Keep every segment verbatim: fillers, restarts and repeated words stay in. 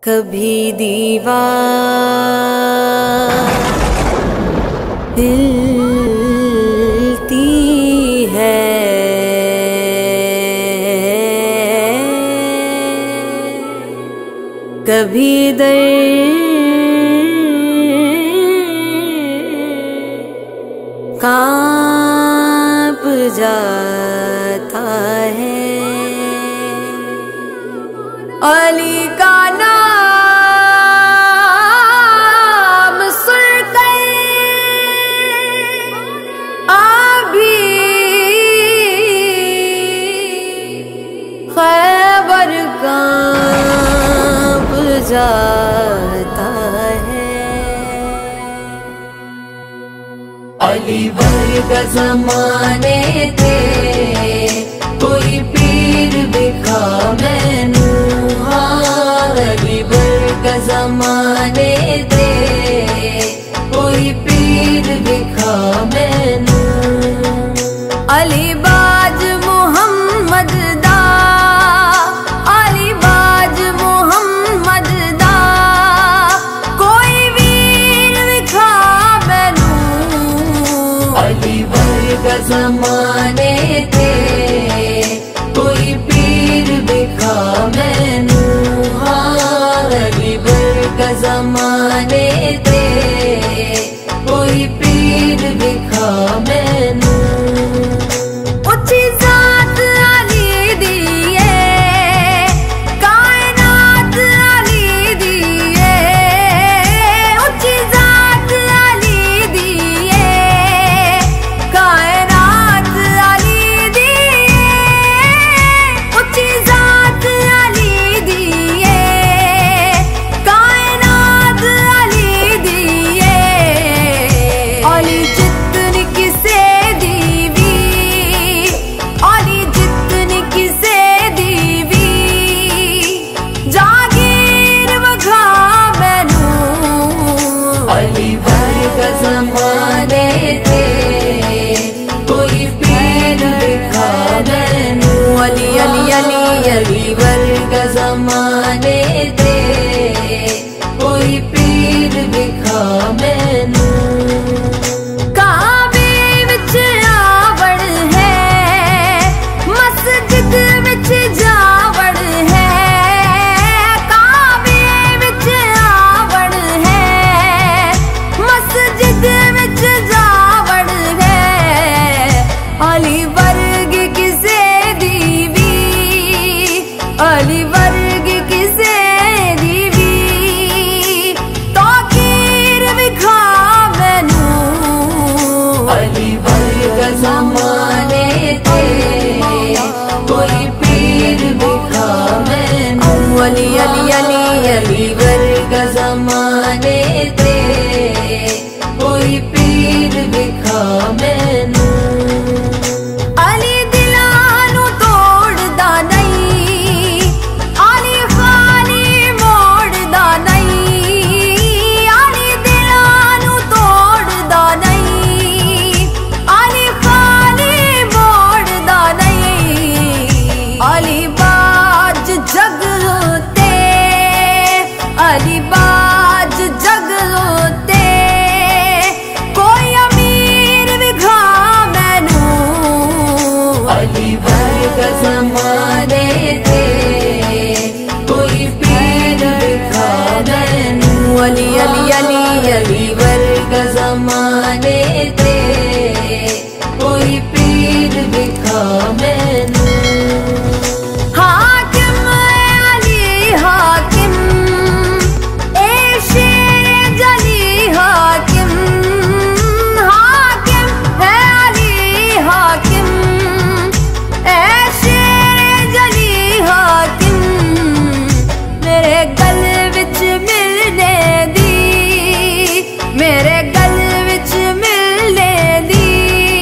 कभी दीवार हिलती है, कभी दर्द कांप जाता है। अली का नाम सुनकर अभी खैबर कांप जाता है। अली वर्ग ज़माने थे, कोई पीर दिखा मैनू। अली वर्ग ज़माने थे, कोई पीर दिखा मैनू। अली बाज मुहम्मद दा, अली बाज मुहम्मद दा, कोई वीर दिखा मैनू। अली वर्ग ज़माने थे, कोई पीर दिखा मैनू। अली वर्ग ज़माने थे, कोई पीर दिखा मैनू। उच्ची जात अली दिए, कायनात अली दिए। उच्ची जात अली दिए, कायनात अली दिए। उच्ची जात अली दिए, कायनात अली दिए। अली जितनी किसे दीवी, अली जितनी किसे दीवी, जागीर वखा मैनू। अली वर्ग ज़माने थे, कोई पीर दिखा मैनू। अली अली अली अली वर्ग ज़माने थे, कोई पीर दिखा मैनू। काबे विच आवड़ है, मस्जिद विच जावड़ है। काबे विच आवड़ है, मस्जिद विच जावड़ है। अली वर्ग किसे दीवी, अली वर्ग किसे दीवी, तौकीर विखा मैनू। अली वर्ग ज़माने थे, कोई पीर दिखा मैनू। अली अली अली अली वर्ग ज़माने थे, कोई पीर दिखा मैनू। अली दिलानू तोड़दा नहीं, अली खाली मोड़दा नहीं। अली दिलानू तोड़दा नहीं, अली खाली मोड़दा नहीं। अली बाज जगते, अली बाज जगते, कोई अमीर विखा मैनू। अली वर्ग ज़माने थे, कोई पीर दिखा मैनू। अली अली अली अली वर्ग ज़माने थे, कोई पीर दिखा मैनू। हाकिम अली हाकिम, ए शेर जली हाकिम। हाकिम है अली हाकिम, ए शेर जली हाकिम। मेरे गल विच मिलने दी, मेरे गल विच मिलने दी,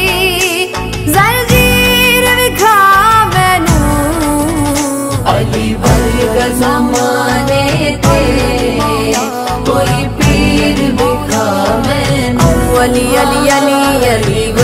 ज़ंजीर विखा मैनू। अली वर्ग ज़माने थे, कोई पीर दिखा मैनू। अली अली अली अली